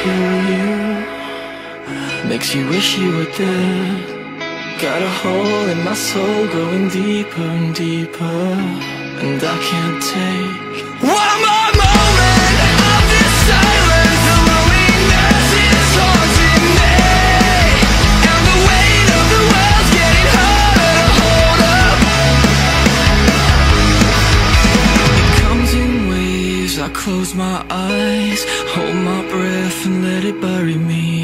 to you, makes you wish you were dead. Got a hole in my soul going deeper and deeper, and I can't take one more moment of this silence. The loneliness is haunting me, and the weight of the world's getting harder to hold up. It comes in waves, I close my eyes, hold my breath and let it bury me.